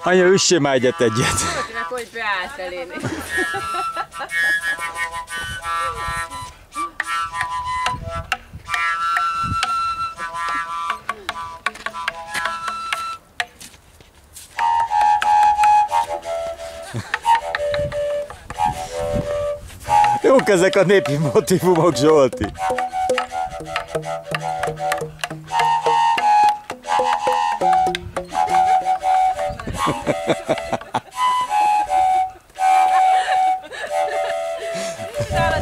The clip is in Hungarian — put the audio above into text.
Anya, üssél már egyet. Meg hogy beállt eléni. Jók ezek a népi motívumok, Zsolti.